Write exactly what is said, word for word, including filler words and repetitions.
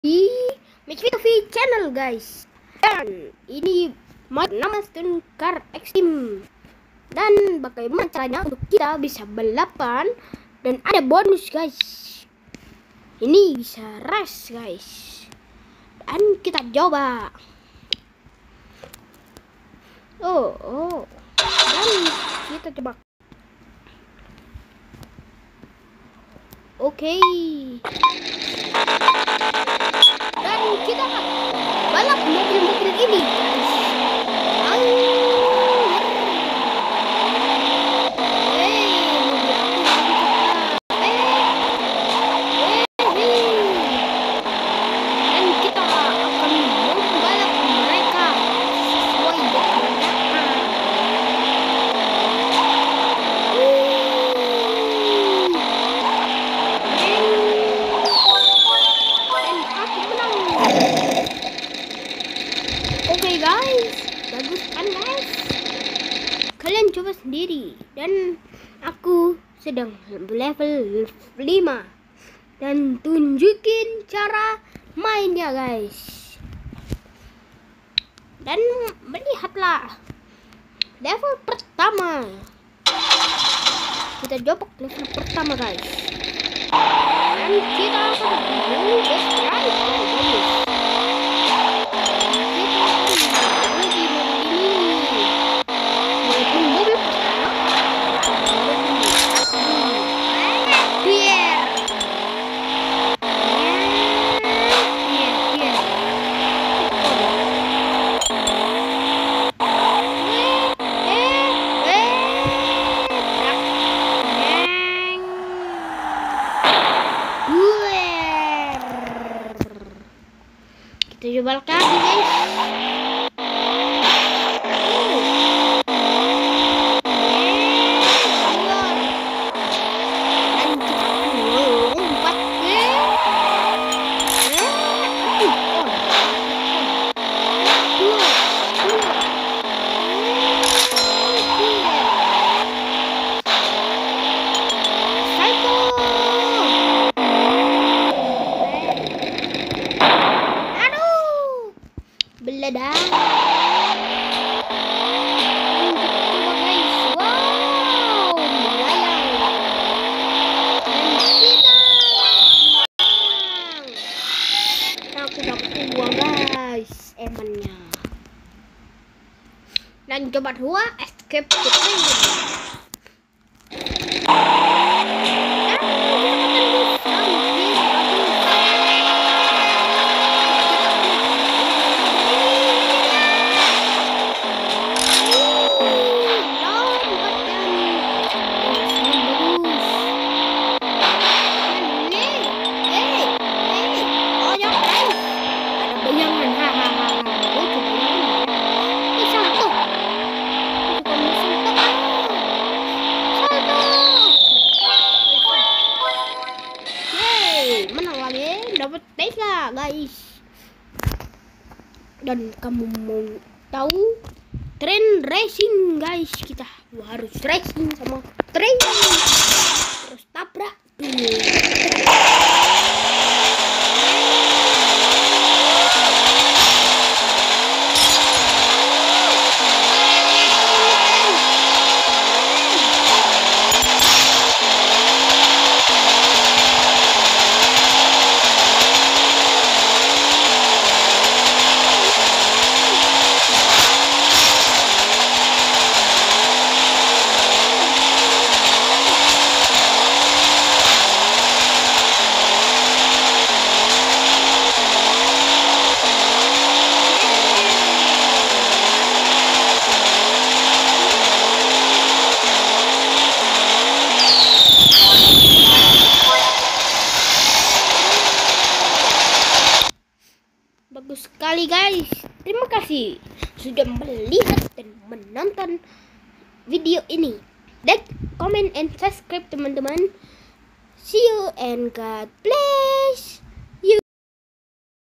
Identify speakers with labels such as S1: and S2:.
S1: di mencoba channel guys. Dan ini nama Stunt Car Extreme. Dan bagaimana caranya untuk kita bisa balapan dan ada bonus guys. Ini bisa race guys. Dan kita coba. Oh, oh. Dan kita coba. Oke. Okay. Dan kita balap mobil-mobil ini guys. Oke guys, bagus kan guys? Kalian coba sendiri. Dan aku sedang level lima. Dan tunjukin cara mainnya guys. Dan melihatlah level pertama. Kita coba level pertama guys. Dan kita akan best ride guys. Kita coba lagi guys. Beledak. Coba guys. Wow, melayang. Dan kita aku dapat dua guys emannya. Dan coba dua escape the train. Menang lagi, dapat Tesla guys. Dan kamu mau tahu tren racing guys, kita harus racing sama tren terus tabrak dulu. Bagus sekali guys. Terima kasih sudah melihat dan menonton video ini. Like, comment, and subscribe teman-teman. See you and God bless.